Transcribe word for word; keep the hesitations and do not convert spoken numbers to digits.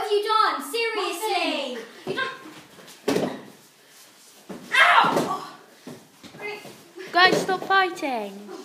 have you done? Seriously? You don't... Ow! Guys, stop fighting.